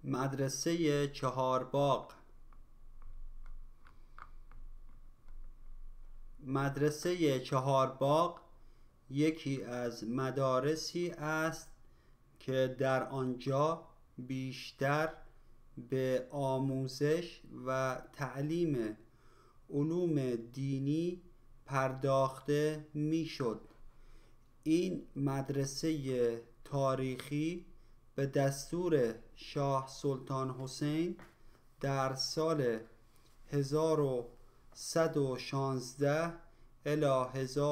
مدرسه چهارباغ. مدرسه چهارباغ یکی از مدارسی است که در آنجا بیشتر به آموزش و تعلیم علوم دینی پرداخته میشد. این مدرسه تاریخی به دستور شاه سلطان حسین در سال 1116 الی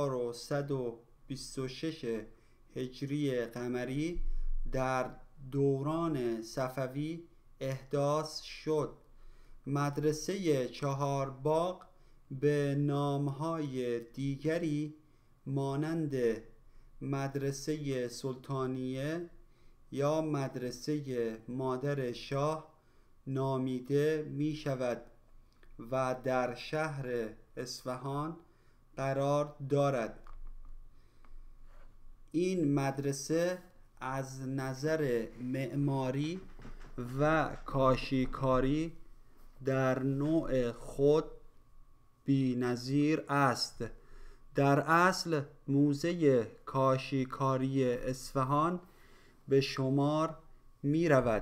1126 هجری قمری در دوران صفوی احداث شد. مدرسه چهارباغ به نامهای دیگری مانند مدرسه سلطانیه یا مدرسه مادر شاه نامیده می شود و در شهر اصفهان قرار دارد. این مدرسه از نظر معماری و کاشیکاری در نوع خود بی‌نظیر است. در اصل موزه کاشیکاری اصفهان به شمار می رود.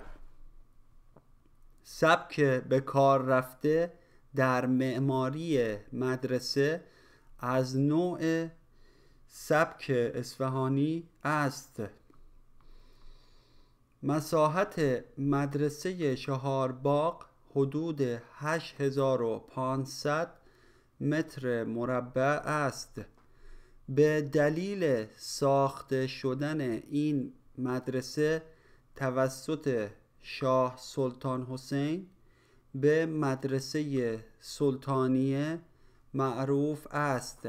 سبک به کار رفته در معماری مدرسه از نوع سبک اصفهانی است. مساحت مدرسه چهارباغ حدود 8500 متر مربع است. به دلیل ساخته شدن این مدرسه توسط شاه سلطان حسین به مدرسه سلطانیه معروف است.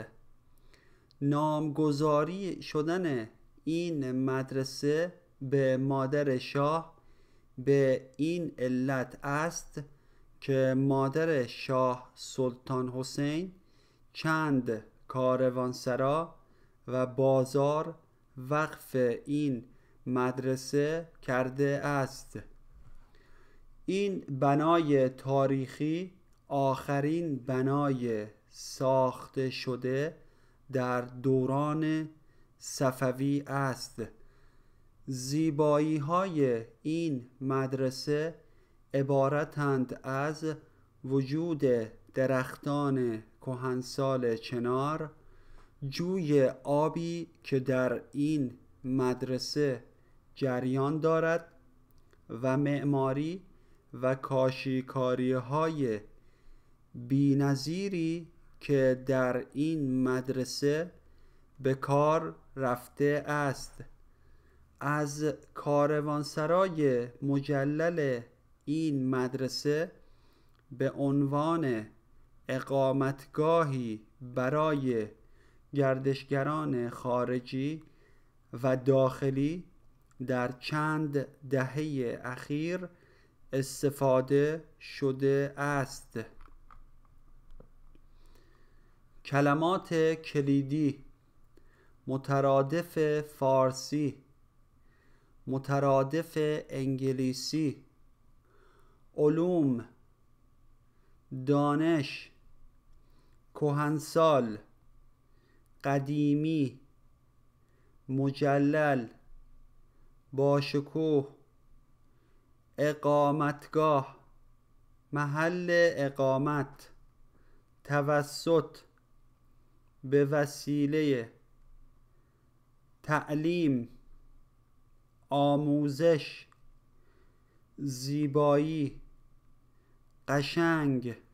نامگذاری شدن این مدرسه به مادر شاه به این علت است که مادر شاه سلطان حسین چند کاروانسرا و بازار وقف این مدرسه کرده است. این بنای تاریخی آخرین بنای ساخته شده در دوران صفوی است. زیبایی های این مدرسه عبارتند از وجود درختان کهنسال چنار، جوی آبی که در این مدرسه جریان دارد و معماری و کاشیکاری های بی‌نظیری که در این مدرسه به کار رفته است. از کاروانسرای مجلل این مدرسه به عنوان اقامتگاهی برای گردشگران خارجی و داخلی در چند دهه اخیر استفاده شده است. کلمات کلیدی: مترادف فارسی، مترادف انگلیسی، علوم، دانش، کهنسال، قدیمی، مجلل، باشکوه، اقامتگاه، محل اقامت، توسط، به وسیله، تعلیم، آموزش، زیبایی، قشنگ،